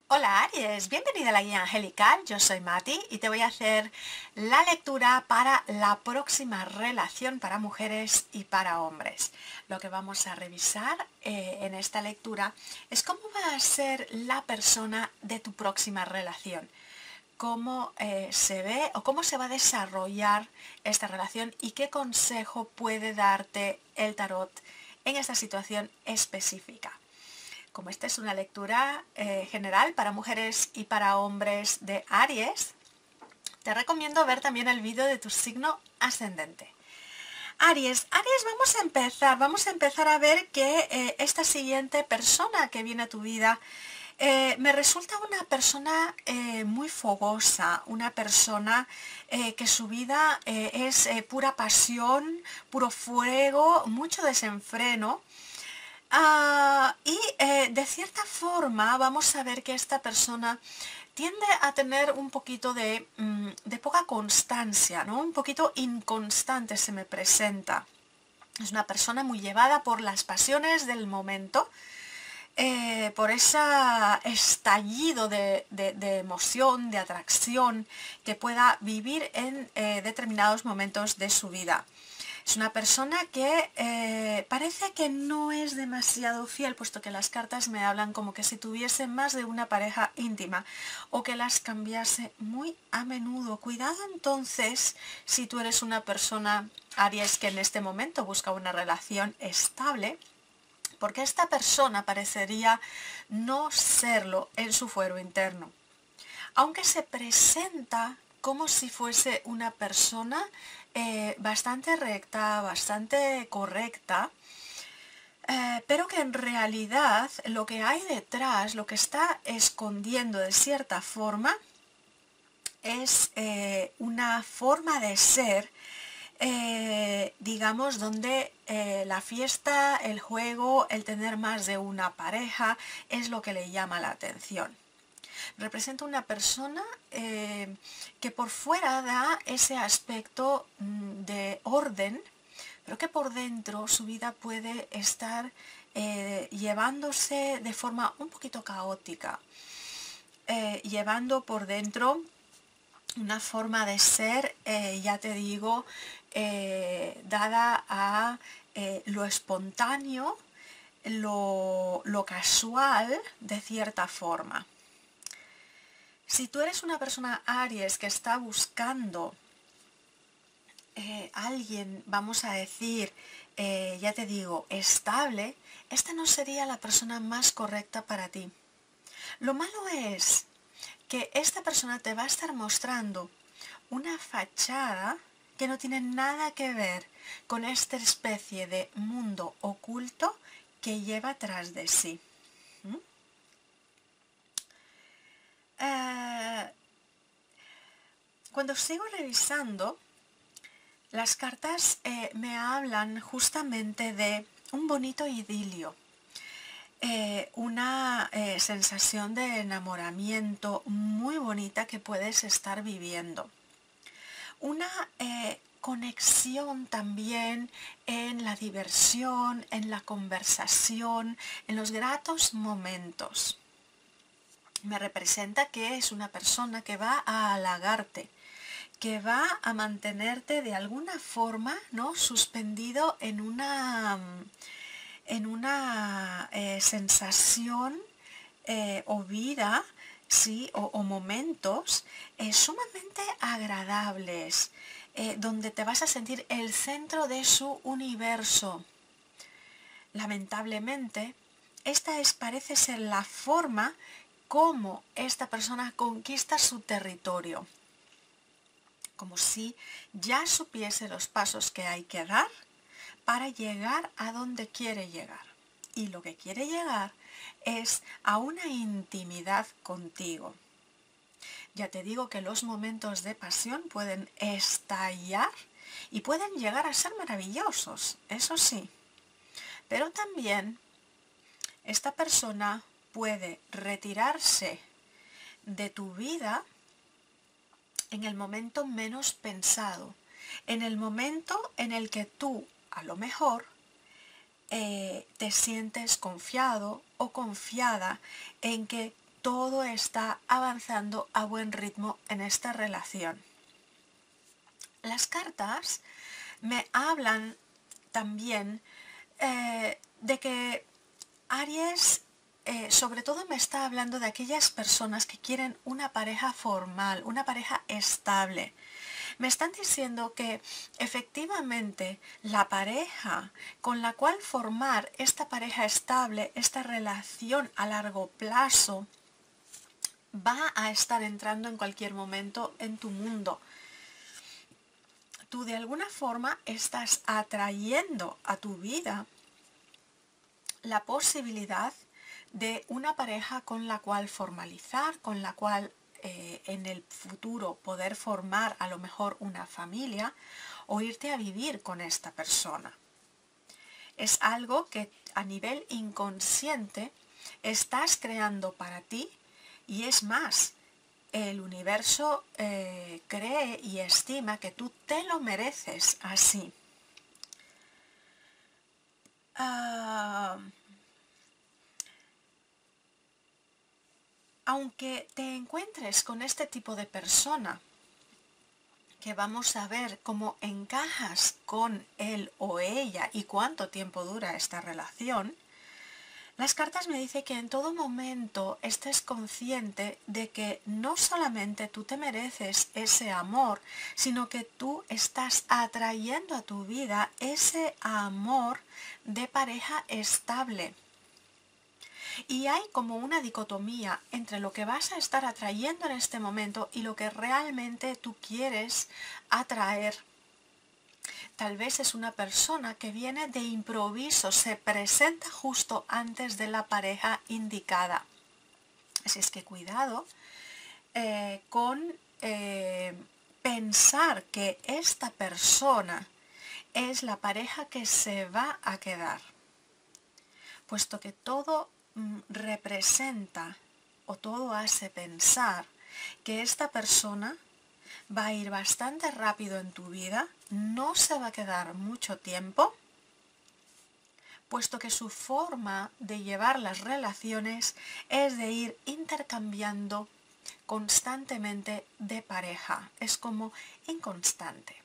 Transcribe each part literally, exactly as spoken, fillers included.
Hola Aries, bienvenida a la guía angelical, yo soy Mati y te voy a hacer la lectura para la próxima relación para mujeres y para hombres. Lo que vamos a revisar eh, en esta lectura es cómo va a ser la persona de tu próxima relación, cómo eh, se ve o cómo se va a desarrollar esta relación y qué consejo puede darte el tarot en esta situación específica. Como esta es una lectura eh, general para mujeres y para hombres de Aries, te recomiendo ver también el vídeo de tu signo ascendente. Aries, Aries, vamos a empezar, vamos a empezar a ver que eh, esta siguiente persona que viene a tu vida eh, me resulta una persona eh, muy fogosa, una persona eh, que su vida eh, es eh, pura pasión, puro fuego, mucho desenfreno. Ah, y eh, de cierta forma vamos a ver que esta persona tiende a tener un poquito de, mm, de poca constancia, ¿no? Un poquito inconstante se me presenta. Es una persona muy llevada por las pasiones del momento, eh, por ese estallido de, de- de emoción, de atracción que pueda vivir en eh, determinados momentos de su vida. Es una persona que eh, parece que no es demasiado fiel, puesto que las cartas me hablan como que si tuviese más de una pareja íntima o que las cambiase muy a menudo. Cuidado entonces si tú eres una persona, Aries, que en este momento busca una relación estable, porque esta persona parecería no serlo en su fuero interno, aunque se presenta como si fuese una persona eh, bastante recta, bastante correcta, eh, pero que en realidad lo que hay detrás, lo que está escondiendo de cierta forma, es eh, una forma de ser, eh, digamos, donde eh, la fiesta, el juego, el tener más de una pareja es lo que le llama la atención. Representa una persona eh, que por fuera da ese aspecto mm, de orden, pero que por dentro su vida puede estar eh, llevándose de forma un poquito caótica, eh, llevando por dentro una forma de ser, eh, ya te digo, eh, dada a eh, lo espontáneo, lo, lo casual, de cierta forma. Si tú eres una persona Aries que está buscando eh, alguien, vamos a decir, eh, ya te digo, estable, esta no sería la persona más correcta para ti. Lo malo es que esta persona te va a estar mostrando una fachada que no tiene nada que ver con esta especie de mundo oculto que lleva tras de sí. ¿Mm? Eh, cuando sigo revisando, las cartas eh, me hablan justamente de un bonito idilio, eh, una eh, sensación de enamoramiento muy bonita que puedes estar viviendo. Una eh, conexión también en la diversión, en la conversación, en los gratos momentos. Me representa que es una persona que va a halagarte, que va a mantenerte de alguna forma, ¿no?, suspendido en una, en una eh, sensación eh, o vida, ¿sí?, o, o momentos eh, sumamente agradables, eh, donde te vas a sentir el centro de su universo. Lamentablemente, esta es, parece ser la forma como esta persona conquista su territorio, como si ya supiese los pasos que hay que dar para llegar a donde quiere llegar. Y lo que quiere llegar es a una intimidad contigo. Ya te digo que los momentos de pasión pueden estallar y pueden llegar a ser maravillosos, eso sí. Pero también esta persona puede retirarse de tu vida en el momento menos pensado, en el momento en el que tú, a lo mejor, eh, te sientes confiado o confiada en que todo está avanzando a buen ritmo en esta relación. Las cartas me hablan también eh, de que Aries, eh, sobre todo me está hablando de aquellas personas que quieren una pareja formal, una pareja estable. Me están diciendo que efectivamente la pareja con la cual formar esta pareja estable, esta relación a largo plazo, va a estar entrando en cualquier momento en tu mundo. Tú de alguna forma estás atrayendo a tu vida la posibilidad de una pareja con la cual formalizar, con la cual eh, en el futuro poder formar a lo mejor una familia o irte a vivir con esta persona. Es algo que a nivel inconsciente estás creando para ti y es más, el universo eh, cree y estima que tú te lo mereces así. Uh, aunque te encuentres con este tipo de persona, que vamos a ver cómo encajas con él o ella y cuánto tiempo dura esta relación, las cartas me dicen que en todo momento estés consciente de que no solamente tú te mereces ese amor, sino que tú estás atrayendo a tu vida ese amor de pareja estable. Y hay como una dicotomía entre lo que vas a estar atrayendo en este momento y lo que realmente tú quieres atraer. Tal vez es una persona que viene de improviso, se presenta justo antes de la pareja indicada. Así es que cuidado eh, con eh, pensar que esta persona es la pareja que se va a quedar, puesto que todo mm, representa o todo hace pensar que esta persona va a ir bastante rápido en tu vida, no se va a quedar mucho tiempo, puesto que su forma de llevar las relaciones es de ir intercambiando constantemente de pareja, es como inconstante.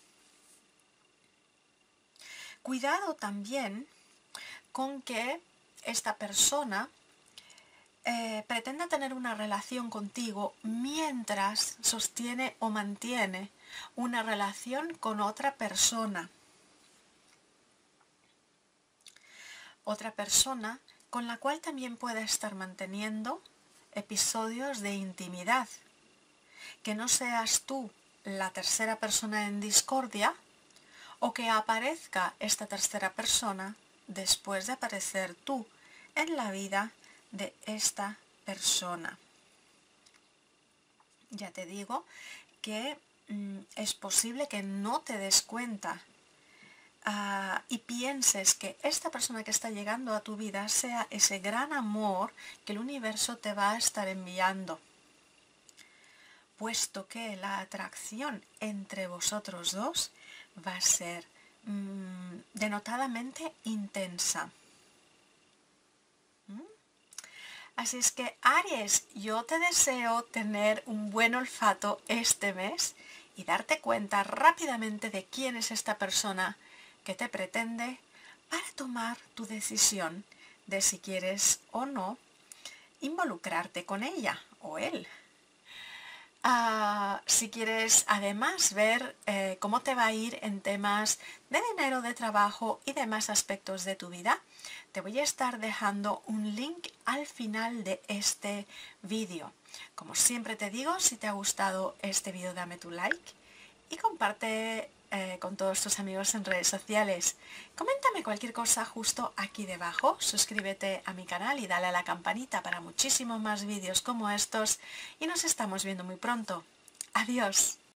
Cuidado también con que esta persona Eh, pretende tener una relación contigo mientras sostiene o mantiene una relación con otra persona. Otra persona con la cual también puede estar manteniendo episodios de intimidad. Que no seas tú la tercera persona en discordia o que aparezca esta tercera persona después de aparecer tú en la vida de esta persona. Ya te digo que mm, es posible que no te des cuenta uh, y pienses que esta persona que está llegando a tu vida sea ese gran amor que el universo te va a estar enviando, puesto que la atracción entre vosotros dos va a ser mm, denotadamente intensa. Así es que, Aries, yo te deseo tener un buen olfato este mes y darte cuenta rápidamente de quién es esta persona que te pretende para tomar tu decisión de si quieres o no involucrarte con ella o él. Uh, si quieres además ver eh, cómo te va a ir en temas de dinero, de trabajo y demás aspectos de tu vida, te voy a estar dejando un link al final de este vídeo. Como siempre te digo, si te ha gustado este vídeo dame tu like y comparte eh, con todos tus amigos en redes sociales. Coméntame cualquier cosa justo aquí debajo, suscríbete a mi canal y dale a la campanita para muchísimos más vídeos como estos y nos estamos viendo muy pronto. Adiós.